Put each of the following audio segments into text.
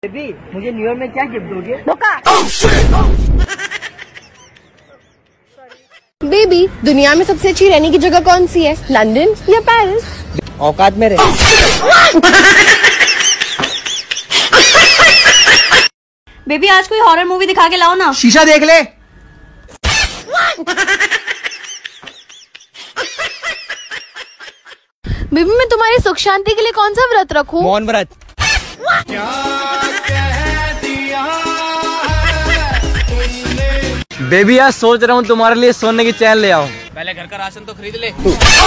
Baby, मुझे new year में क्या गिफ्ट दोगे? बेबी, दुनिया में सबसे अच्छी रहने की जगह कौन सी है? लंदन या पेरिस? औकात में रहे। बेबी, आज कोई हॉरर मूवी दिखा के लाओ ना। शीशा देख ले। बेबी, मैं तुम्हारी सुख शांति के लिए कौन सा व्रत रखूं? मौन व्रत। बेबी, आज सोच रहा हूँ तुम्हारे लिए सोने की चैन ले आऊं। पहले घर का राशन तो खरीद ले।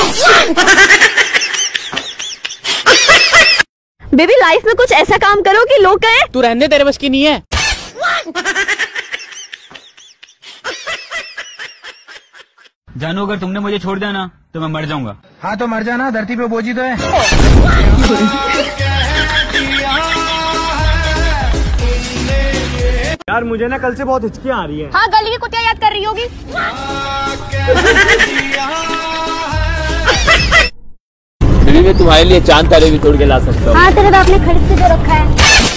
बेबी, लाइफ में कुछ ऐसा काम करो कि लोग कहें तू रहने, तेरे बस की नहीं है। जानू, अगर तुमने मुझे छोड़ दिया ना तो मैं मर जाऊंगा। हाँ तो मर जाना, धरती पे बोझ ही तो है। यार, मुझे ना कल से बहुत हिचकियाँ आ रही है। हाँ, गली की कुतिया याद कर रही होगी। मैं तुम्हारे लिए चांद तारे भी तोड़ के ला सकता हूँ। हाँ, तेरे बाप ने खरीद के जो रखा है।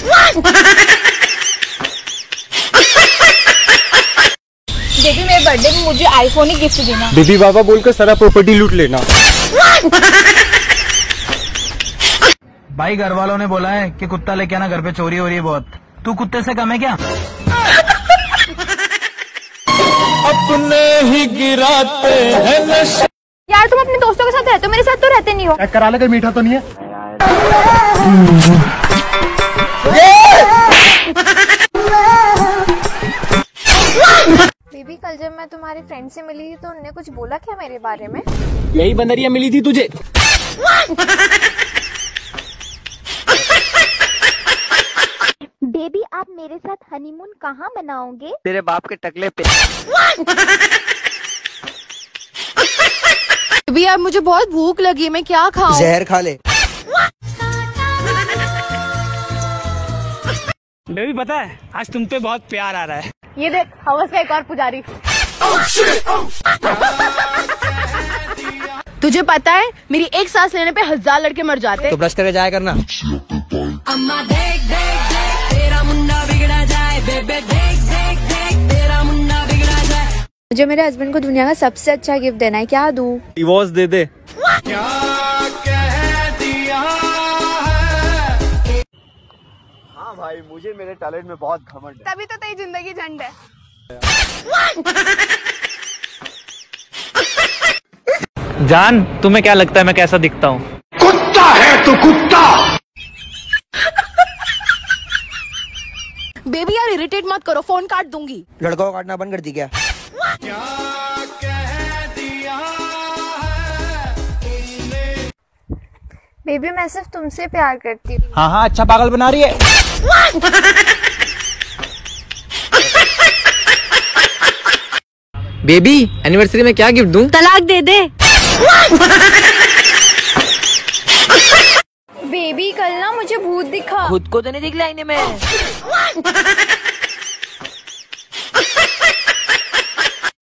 बेबी, मेरे बर्थडे में मुझे आईफोन ही गिफ्ट देना। बेबी, बाबा बोलकर सारा प्रॉपर्टी लूट लेना। भाई, घर वालों ने बोला है कि कुत्ता लेके आना, घर पे चोरी हो रही है बहुत। तू कुत्ते से कम है क्या? अपने ही गिराते हैं नशे। यार, तुम अपने दोस्तों के साथ रहते हो, मेरे साथ तो रहते नहीं हो। चेक करा ले, कोई मीठा तो नहीं है। बेबी, कल जब मैं तुम्हारी फ्रेंड से मिली तो उन्होंने कुछ बोला क्या मेरे बारे में? यही बंदरिया मिली थी तुझे। बेबी, आप मेरे साथ हनीमून कहाँ मनाओगे? तेरे बाप के टकले पे। बेबी, यार मुझे बहुत भूख लगी है, मैं क्या खाऊं? जहर खा ले। बेबी, पता है आज तुम पे बहुत प्यार आ रहा है। ये देख, हवस का एक और पुजारी। तुझे पता है, मेरी एक सांस लेने पे 1000 लड़के मर जाते। तो ब्रश करके जाया करना। अम्मा देख देख देख, तेरा मुन्ना बिगड़ा जाए। बेबे देख देख देख, तेरा मुन्ना बिगड़ा जाए। मुझे मेरे हस्बैंड को दुनिया का सबसे अच्छा गिफ्ट देना है, क्या दूं? डिवोर्स दे दे। हाँ भाई, मुझे मेरे टैलेंट में बहुत घमंड है। तभी तो तेरी जिंदगी झंड है। जान, तुम्हें क्या लगता है मैं कैसा दिखता हूँ? कुत्ता है तू, कुत्ता। बेबी, यार इरिटेट मत करो, फोन काट दूंगी। लड़कों को काटना बंद कर दी क्या? बेबी, मैं सिर्फ तुमसे प्यार करती हूँ। हाँ हाँ, अच्छा पागल बना रही है। बेबी, एनिवर्सरी में क्या गिफ्ट दूं? तलाक दे दे। बेबी, कल ना मुझे भूत दिखा। खुद को तो नहीं दिखला इन्हें में।